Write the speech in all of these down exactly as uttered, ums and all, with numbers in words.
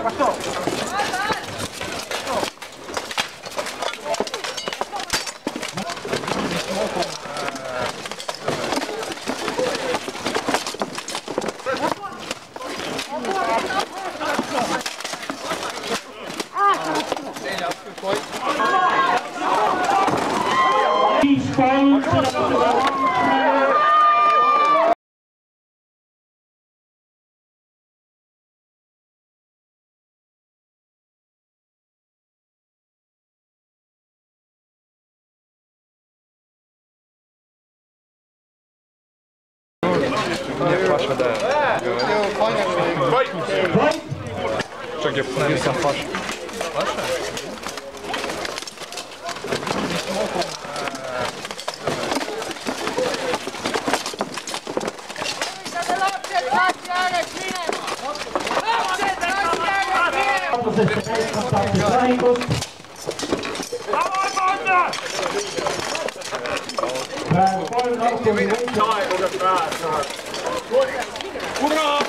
Пошел! Нет, Паша, да. Что, где остановился Паша? Паша? Ура!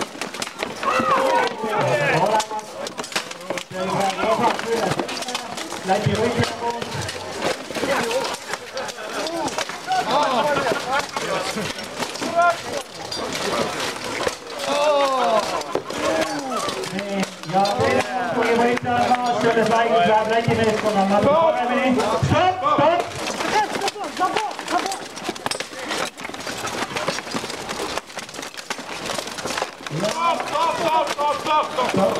Ja kui võita maas selles laigus läheb Läti meeskonnal natuke paremini. Stopp, stopp! Stop, stop, stop, stop, stop, stop!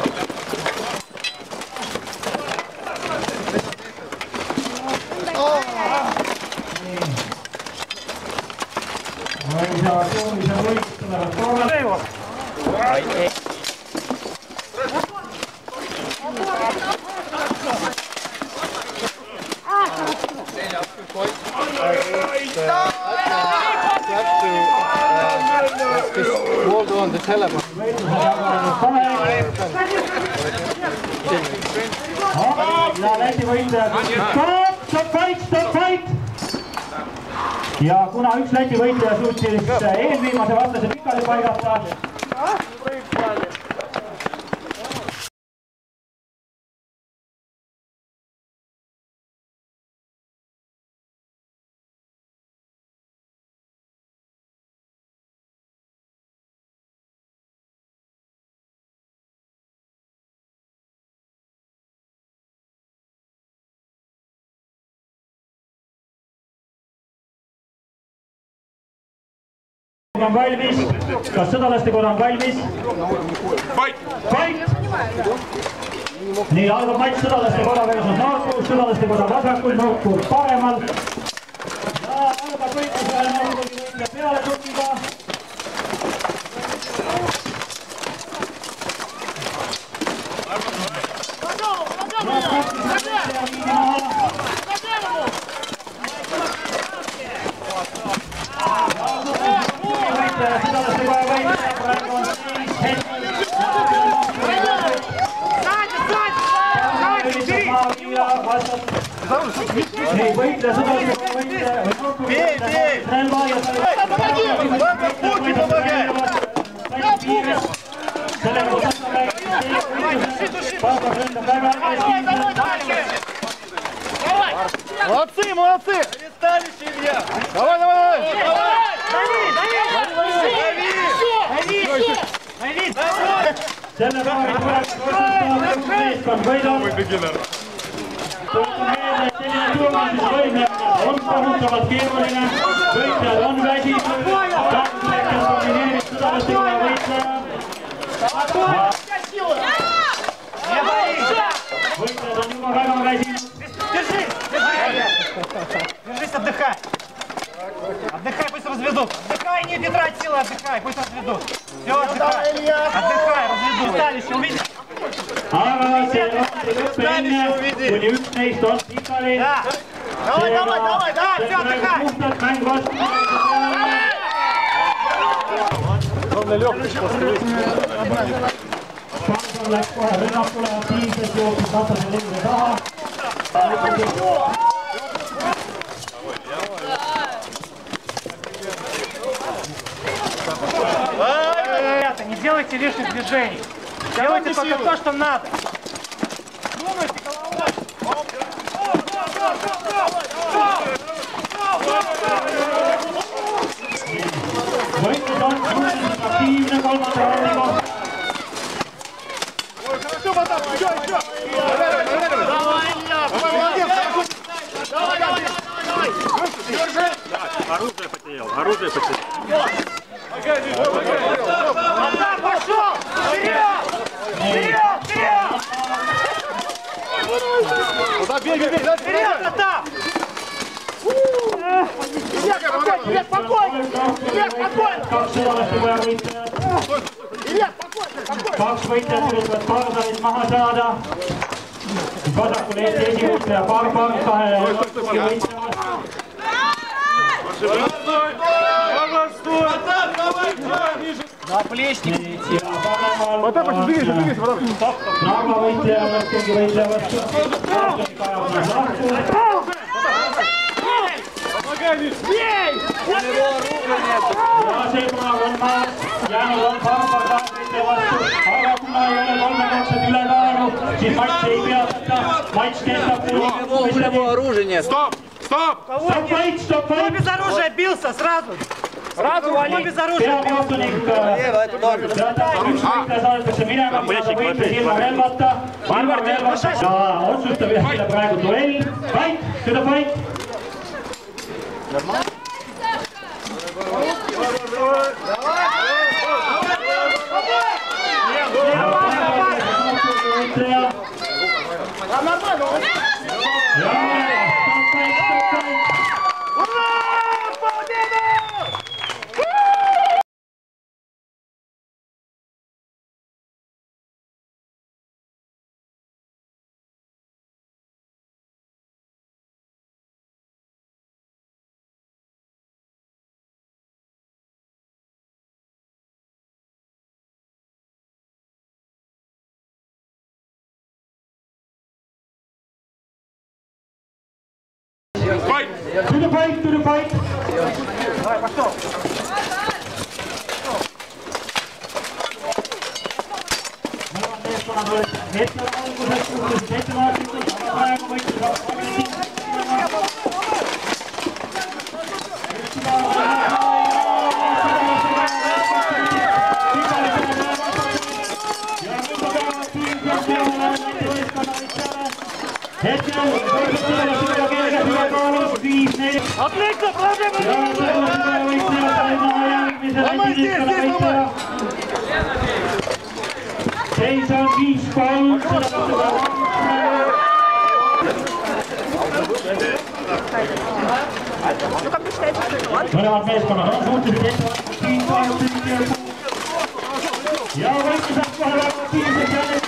No ei saa, ei saa võistada korral. Hold on the telephone. Ja Läti võitlejad. Stop, stop fight, stop fight! Ja kuna üks Läti võitleja suutis eelviimase vastase pikali paigata, on valmis, kas sõdalastekoda on valmis? Fight! Fight! Nii algab matš sõdalastekoda versus Noorkuus, sõdalastekoda vasakul, Noorkuus paremal. Ja algab võitlusele Noorkuusi võitleja peale tukiga. Ei võitle sõdalastekoda võitle relva ja Молодцы, молодцы! Перестали, Илья! Давай, давай, давай! selle paari tuleks võtta meeskond võidab. Tuletan meelde, et selline turvalistusvõime on kohutavalt keeruline. Võitlejad on väsitud. Praeguseks on domineerinud sõdalastekoda võitleja. Võitlejad on juba väga väsinud. Держи! Держи! Держись, отдыхай! Отдыхай, пусть разведут! Отдыхай, не трать силы, отдыхай, пусть разведут! Все, отдыхай! Отдыхай, разведут! Ставище, увидишь? Aga see on lõpp enne, kuni üks neist on pikali. Давай, давай, давай, давай, все, отдыхай! Puhtalt mäng vastu. Pansor läks kohe rünnakule, aktiivselt jooksis vastase linde taha. Ребята, не делайте лишних движений. Делайте только то, что надо. Võitlus on aktiivne kolmanda rolliga. Хорошо, Потап, еще, еще! Давай, Илья! Давай, молодец! Давай, давай, давай! Держи! Оружие потерял, оружие потерял. Потап, пошел! Вперед! Вперед! Вперед! Потап, бей, бей, бей! Вперед, Потап! Илья, спокойно! Илья, спокойно! Илья, спокойно! Kaks sõjalast on vaja võitlejat. Илья, спокойно! Спокойно! Kaks võitlejat üritavad Pardalit maha saada. Vasakul Eesti esivõitleja Barbar kahe võitleja vastu. Наплечник. Потап, двигайся, двигайся, Потап! Narva võitleja on keegi võitleja vastu. Ja seekuna on maas jäänud on Barbar kahe võitleja vastu. Aga kuna ei ole kolmekordset ülekaalu, siis matš ei peatata. Matš kestab kuni Оружие. Стоп! Стоп! Stopp võit, stopp Кто võit! без оружия бился сразу? Сразу вали! Кто без оружия бился? Peakohtunik saadetakse minema, kuna ta võitles ilma relvata. Ilma relvata ja otsustab jälle praegu duell. Fight, to the fight! Fight! To the fight, to the fight! Давай, пошел! Mõlemad meeskonnad olid hetkel alguses suhteliselt ettevaatlikud, aga praegu võitlevad agressiivselt. Hetkel võitlevad suure keelega ülekaalus viis neli. Отлично, проблема! Ja võitlevad järgmisele esimesele võitleja. Seis on viis kolm. Mõlemad meeskonnad on suhteliselt ettevaatlikud. Ja võitlused kohe väga aktiivselt jälle